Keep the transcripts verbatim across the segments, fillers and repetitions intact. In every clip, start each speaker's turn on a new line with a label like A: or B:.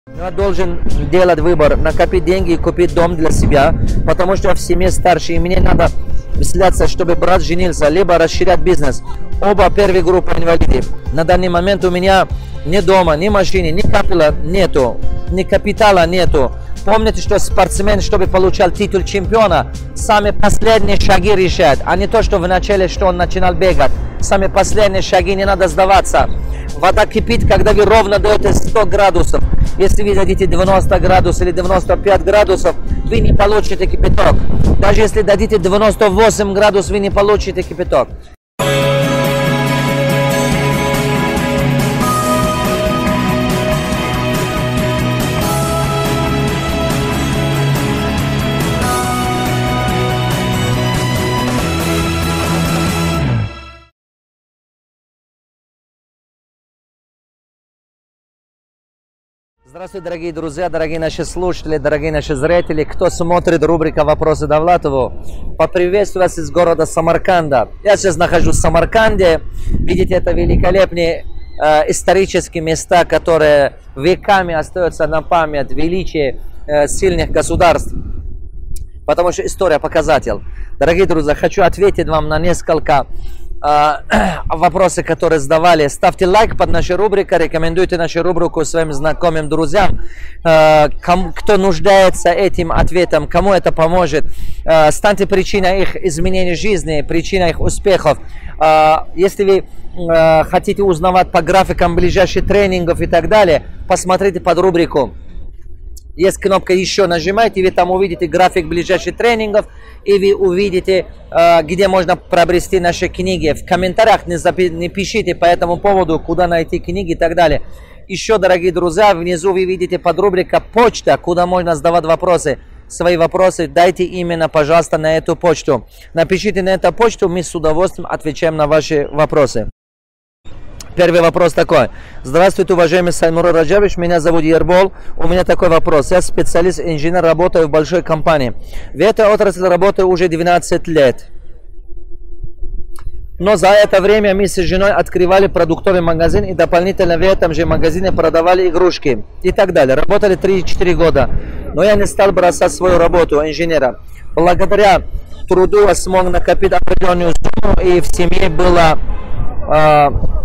A: Я должен делать выбор, накопить деньги и купить дом для себя, потому что я в семье старше, и мне надо вселяться, чтобы брат женился, либо расширять бизнес. Оба первой группы инвалиды. На данный момент у меня ни дома, ни машины, ни капитала нету, ни капитала нету. Помните, что спортсмен, чтобы получал титул чемпиона, самые последние шаги решает, а не то, что в начале, что он начинал бегать. Самые последние шаги, не надо сдаваться. Вода кипит, когда вы ровно даете сто градусов. Если вы дадите девяносто градусов или девяносто пять градусов, вы не получите кипяток. Даже если дадите девяносто восемь градусов, вы не получите кипяток. Здравствуйте, дорогие друзья, дорогие наши слушатели, дорогие наши зрители, кто смотрит рубрика «Вопросы Давлатову». Поприветствую вас из города Самарканда. Я сейчас нахожусь в Самарканде. Видите, это великолепные э, исторические места, которые веками остаются на память величия э, сильных государств. Потому что история показатель. Дорогие друзья, хочу ответить вам на несколько вопросы, которые задавали. Ставьте лайк под нашей рубрикой, рекомендуйте нашу рубрику своим знакомым, друзьям. Кто нуждается этим ответом, кому это поможет, станьте причиной их изменения жизни, причиной их успехов. Если вы хотите узнавать по графикам ближайших тренингов и так далее, посмотрите под рубрику. Есть кнопка «Еще», нажимайте, вы там увидите график ближайших тренингов, и вы увидите, э, где можно приобрести наши книги. В комментариях не, запи не пишите по этому поводу, куда найти книги и так далее. Еще, дорогие друзья, внизу вы видите под рубрика «Почта», куда можно задавать вопросы. Свои вопросы дайте именно, пожалуйста, на эту почту. Напишите на эту почту, мы с удовольствием отвечаем на ваши вопросы. Первый вопрос такой. Здравствуйте, уважаемый Саймур Раджабович, меня зовут Ербол. У меня такой вопрос. Я специалист-инженер, работаю в большой компании. В этой отрасли работаю уже двенадцать лет. Но за это время мы с женой открывали продуктовый магазин и дополнительно в этом же магазине продавали игрушки и так далее. Работали три-четыре года. Но я не стал бросать свою работу инженера. Благодаря труду я смог накопить определенную сумму, и в семье было... Э,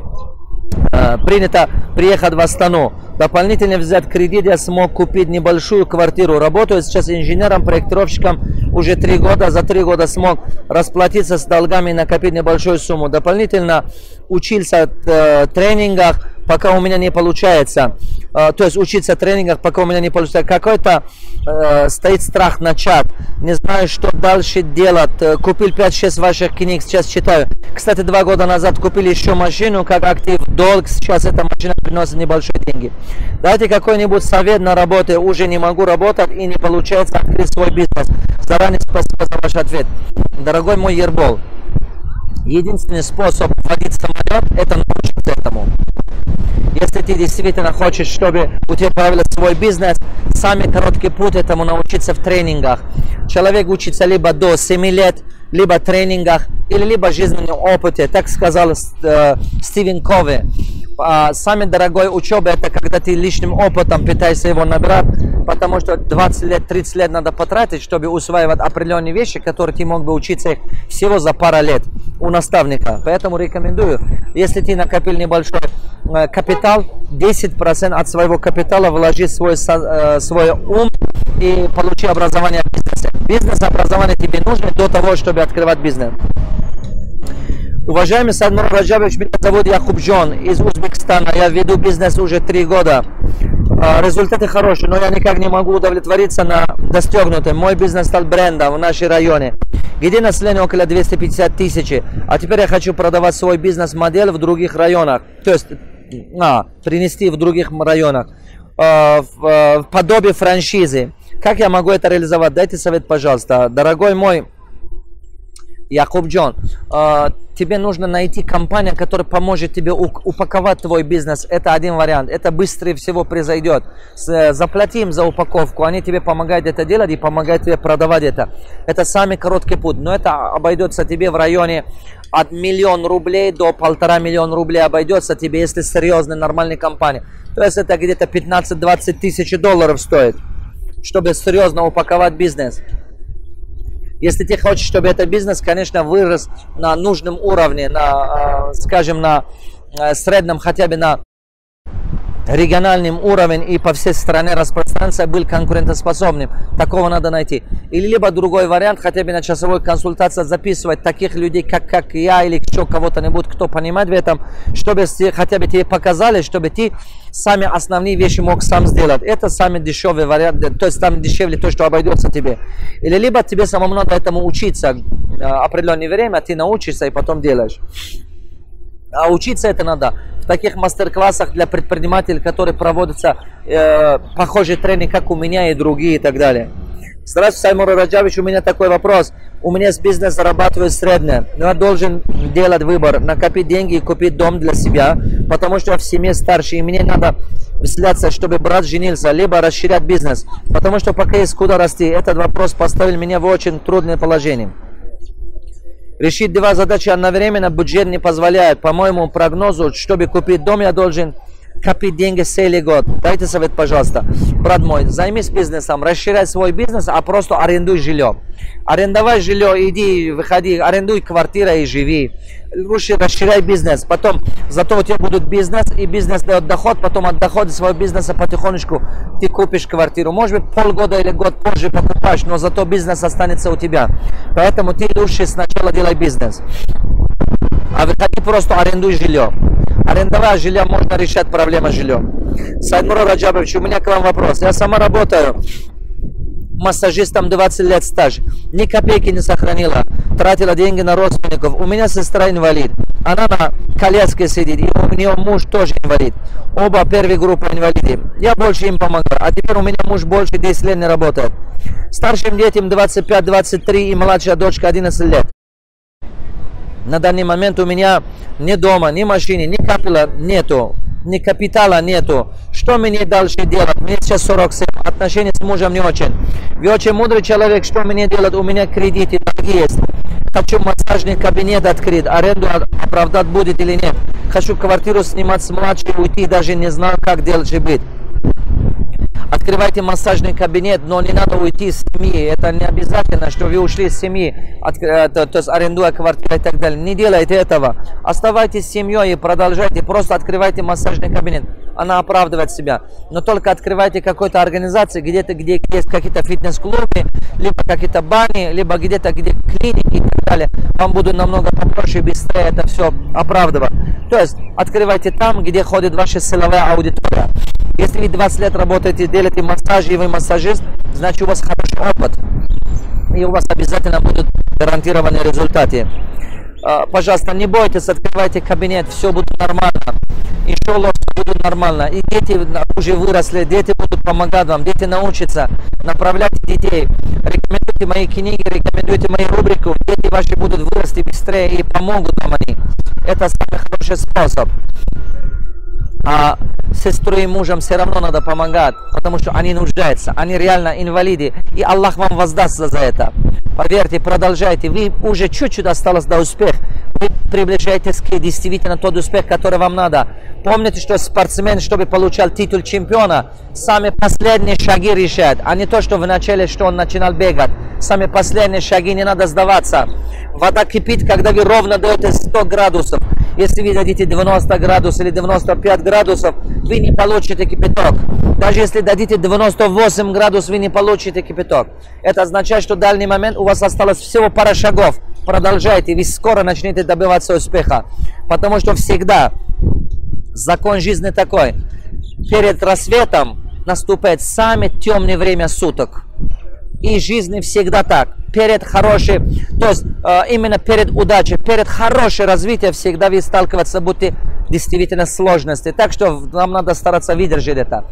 A: принято приехать в Астану. Дополнительно взять кредит, я смог купить небольшую квартиру. Работаю сейчас инженером, проектировщиком уже три года. За три года смог расплатиться с долгами и накопить небольшую сумму. Дополнительно учился в э, тренингах, пока у меня не получается. Э, то есть учиться в тренингах, пока у меня не получается. Какой-то э, стоит страх начать. Не знаю, что дальше делать. Купил пять-шесть ваших книг, сейчас читаю. Кстати, два года назад купили еще машину, как актив, долг. Сейчас эта машина приносит небольшие деньги. Дайте какой-нибудь совет на работе. Уже не могу работать и не получается открыть свой бизнес. Заранее спасибо за ваш ответ. Дорогой мой Ербол, единственный способ водить самолет – это научиться этому. Если ты действительно хочешь, чтобы у тебя появился свой бизнес, самый короткий путь – этому научиться в тренингах. Человек учится либо до семи лет, либо в тренингах, или либо в жизненном опыте. Так сказал э, Стивен Кови. А, самый дорогой учеба – это когда ты личным опытом пытаешься его набирать, потому что двадцать лет, тридцать лет надо потратить, чтобы усваивать определенные вещи, которые ты мог бы учиться всего за пару лет у наставника. Поэтому рекомендую, если ты накопил небольшой э, капитал, десять процентов от своего капитала вложи в свой, э, свой ум и получи образование в бизнесе. Бизнес-образование тебе нужно до того, чтобы открывать бизнес. Уважаемый Саймур Раджабович, меня зовут Якубджон из Узбекистана. Я веду бизнес уже три года. Результаты хорошие, но я никак не могу удовлетвориться на достигнутом. Мой бизнес стал брендом в нашем районе, где население около двухсот пятидесяти тысяч. А теперь я хочу продавать свой бизнес-модель в других районах. То есть, а, принести в других районах. В, в подобие франшизы. Как я могу это реализовать? Дайте совет, пожалуйста. Дорогой мой Якуб Джон, э, тебе нужно найти компанию, которая поможет тебе упаковать твой бизнес. Это один вариант. Это быстрее всего произойдет. С, заплати им за упаковку. Они тебе помогают это делать и помогают тебе продавать это. Это самый короткий путь. Но это обойдется тебе в районе от миллиона рублей до полтора миллиона рублей обойдется тебе, если серьезная нормальная компания. То есть это где-то пятнадцать-двадцать тысяч долларов стоит, чтобы серьезно упаковать бизнес. Если ты хочешь, чтобы этот бизнес, конечно, вырос на нужном уровне, на, скажем, на среднем, хотя бы на региональном уровне и по всей стране распространиться, был конкурентоспособным, такого надо найти. Или либо другой вариант, хотя бы на часовой консультации записывать таких людей, как, как я или еще кого-то-нибудь, кто понимает в этом, чтобы хотя бы тебе показали, чтобы ты сами основные вещи мог сам сделать. Это самый дешевый вариант, то есть там дешевле то, что обойдется тебе. Или либо тебе самому надо этому учиться определенное время, ты научишься и потом делаешь. А учиться это надо в таких мастер-классах для предпринимателей, которые проводятся э, похожие тренинги, как у меня и другие и так далее. Здравствуйте, Саймур Раджавич, у меня такой вопрос. У меня с бизнес зарабатывает среднее, но я должен делать выбор, накопить деньги и купить дом для себя, потому что я в семье старше, и мне надо вселяться, чтобы брат женился, либо расширять бизнес, потому что пока есть куда расти. Этот вопрос поставил меня в очень трудное положение. Решить два задачи одновременно бюджет не позволяет. По моему прогнозу, чтобы купить дом, я должен копить деньги целый год. Дайте совет, пожалуйста. Брат мой, займись бизнесом, расширяй свой бизнес, а просто арендуй жилье. Арендовай жилье, иди, выходи, арендуй квартиру и живи. Лучше расширяй бизнес. Потом, зато у тебя будет бизнес, и бизнес дает доход, потом от дохода своего бизнеса потихонечку ты купишь квартиру. Может быть, полгода или год позже покупаешь, но зато бизнес останется у тебя. Поэтому ты лучше сначала делай бизнес. А выходи, просто арендуй жилье. Арендовая жилье, можно решать проблему с жильем. Саймур Раджабович, у меня к вам вопрос. Я сама работаю массажистом, двадцать лет стаж. Ни копейки не сохранила. Тратила деньги на родственников. У меня сестра инвалид. Она на коляске сидит. И у нее муж тоже инвалид. Оба первой группы инвалиды. Я больше им помогаю. А теперь у меня муж больше десяти лет не работает. Старшим детям двадцать пять двадцать три и младшая дочка одиннадцать лет. На данный момент у меня ни дома, ни машины, ни капитала нету, ни капитала нету. Что мне дальше делать? Мне сейчас сорок семь, отношения с мужем не очень. Вы очень мудрый человек, что мне делать? У меня кредиты есть. Хочу массажный кабинет открыть, аренду оправдать будет или нет. Хочу квартиру снимать с младшей, уйти, даже не знаю, как делать и быть. Открывайте массажный кабинет, но не надо уйти из семьи. Это не обязательно, что вы ушли из семьи, от, то, то есть арендуя квартиру и так далее. Не делайте этого. Оставайтесь с семьей и продолжайте. Просто открывайте массажный кабинет. Она оправдывает себя. Но только открывайте какой-то организации, где-то, где есть какие-то фитнес-клубы, либо какие-то бани, либо где-то, где клиники и так далее. Вам будет намного попроще и быстрее это все оправдывать. То есть открывайте там, где ходит ваша силовая аудитория. Если вы двадцать лет работаете, делаете массаж, и вы массажист, значит у вас хороший опыт. И у вас обязательно будут гарантированные результаты. Пожалуйста, не бойтесь, открывайте кабинет, все будет нормально. Иншаллах, все будет нормально. И дети уже выросли, дети будут помогать вам, дети научатся. Направляйте детей. Рекомендуйте мои книги, рекомендуйте мою рубрику. Дети ваши будут вырасти быстрее и помогут вам они. Это самый хороший способ. А сестру и мужем все равно надо помогать, потому что они нуждаются, они реально инвалиды, и Аллах вам воздастся за это. Поверьте, продолжайте, вы уже чуть-чуть осталось до успеха, вы приближаетесь к действительно тот успех, который вам надо. Помните, что спортсмен, чтобы получал титул чемпиона, самые последние шаги решает, а не то, что в начале, что он начинал бегать. Самые последние шаги, не надо сдаваться. Вода кипит, когда вы ровно даете сто градусов. Если вы дадите девяносто градусов или девяносто пять градусов, вы не получите кипяток. Даже если дадите девяносто восемь градусов, вы не получите кипяток. Это означает, что в данный момент у вас осталось всего пара шагов. Продолжайте, вы скоро начнете добиваться успеха. Потому что всегда закон жизни такой. Перед рассветом наступает самое темное время суток. И жизни всегда так. Перед хорошей, то есть э, именно перед удачей, перед хорошим развитием всегда вы сталкиваться будете действительно сложности. Так что нам надо стараться выдержать это.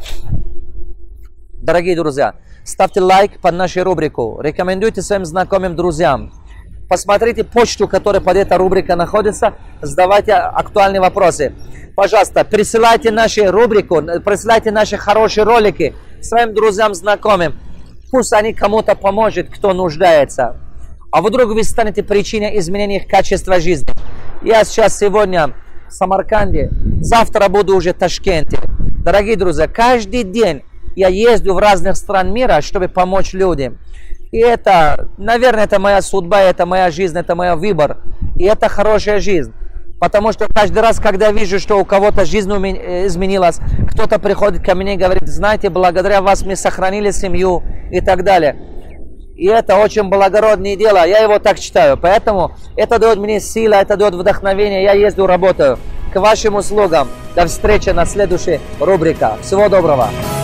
A: Дорогие друзья, ставьте лайк под нашу рубрику, рекомендуйте своим знакомым друзьям. посмотрите почту, которая под этой рубрикой находится, задавайте актуальные вопросы. Пожалуйста, присылайте нашу рубрику, присылайте наши хорошие ролики своим друзьям, знакомым. Пусть они кому-то помогут, кто нуждается. А вдруг вы станете причиной изменения качества жизни. Я сейчас сегодня в Самарканде, завтра буду уже в Ташкенте. Дорогие друзья, каждый день я езжу в разных стран мира, чтобы помочь людям. И это, наверное, это моя судьба, это моя жизнь, это мой выбор. И это хорошая жизнь. Потому что каждый раз, когда вижу, что у кого-то жизнь изменилась, кто-то приходит ко мне и говорит, знаете, благодаря вас мы сохранили семью и так далее. И это очень благородное дело, я его так читаю. Поэтому это дает мне силу, это дает вдохновение, я езжу, работаю. К вашим услугам. До встречи на следующей рубрике. Всего доброго.